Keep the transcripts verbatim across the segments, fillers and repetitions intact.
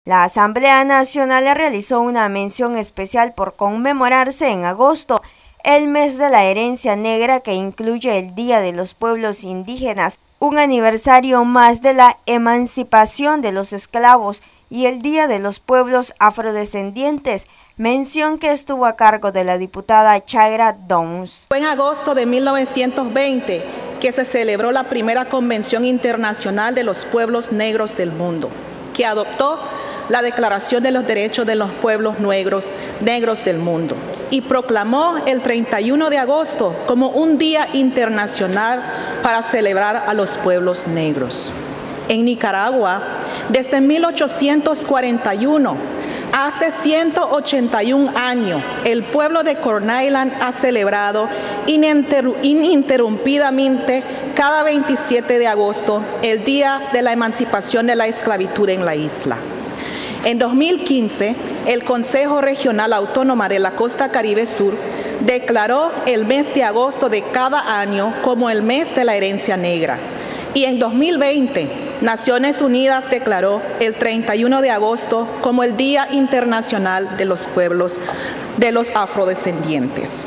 La Asamblea Nacional realizó una mención especial por conmemorarse en agosto el mes de la herencia negra, que incluye el Día de los Pueblos Indígenas, un aniversario más de la emancipación de los esclavos, y el Día de los Pueblos Afrodescendientes, mención que estuvo a cargo de la diputada Chaira Downs. Fue en agosto de mil novecientos veinte que se celebró la primera Convención Internacional de los Pueblos Negros del Mundo, que adoptó la Declaración de los Derechos de los Pueblos Negros, negros del Mundo, y proclamó el treinta y uno de agosto como un día internacional para celebrar a los pueblos negros. En Nicaragua, desde mil ochocientos cuarenta y uno, hace ciento ochenta y un años, el pueblo de Corn Island ha celebrado ininterrumpidamente cada veintisiete de agosto el Día de la Emancipación de la Esclavitud en la isla. En dos mil quince, el Consejo Regional Autónoma de la Costa Caribe Sur declaró el mes de agosto de cada año como el mes de la herencia negra. Y en dos mil veinte, Naciones Unidas declaró el treinta y uno de agosto como el Día Internacional de los Pueblos de los Afrodescendientes.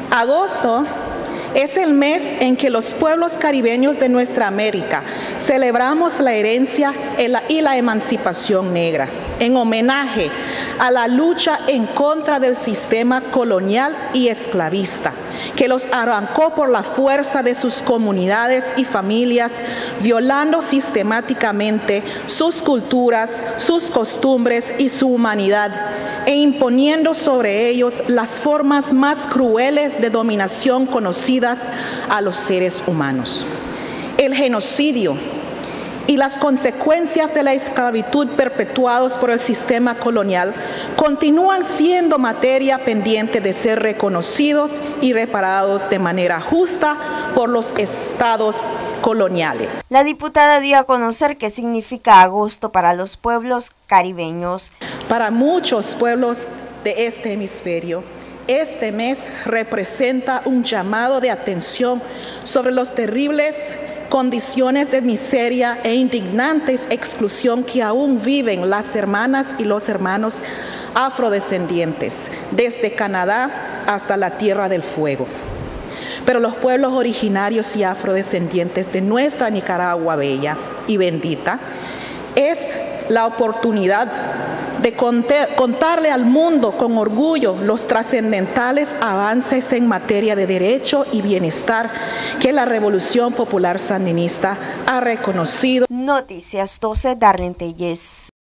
Agosto es el mes en que los pueblos caribeños de nuestra América celebramos la herencia y la emancipación negra, en homenaje a la lucha en contra del sistema colonial y esclavista, que los arrancó por la fuerza de sus comunidades y familias, violando sistemáticamente sus culturas, sus costumbres y su humanidad, e imponiendo sobre ellos las formas más crueles de dominación conocidas a los seres humanos. El genocidio y las consecuencias de la esclavitud perpetuados por el sistema colonial continúan siendo materia pendiente de ser reconocidos y reparados de manera justa por los estados coloniales. La diputada dio a conocer qué significa agosto para los pueblos caribeños. Para muchos pueblos de este hemisferio, este mes representa un llamado de atención sobre los terribles condiciones de miseria e indignantes exclusión que aún viven las hermanas y los hermanos afrodescendientes, desde Canadá hasta la Tierra del Fuego. Pero los pueblos originarios y afrodescendientes de nuestra Nicaragua bella y bendita es la oportunidad de contarle al mundo con orgullo los trascendentales avances en materia de derecho y bienestar que la Revolución Popular Sandinista ha reconocido. Noticias doce, Darlene Tellez.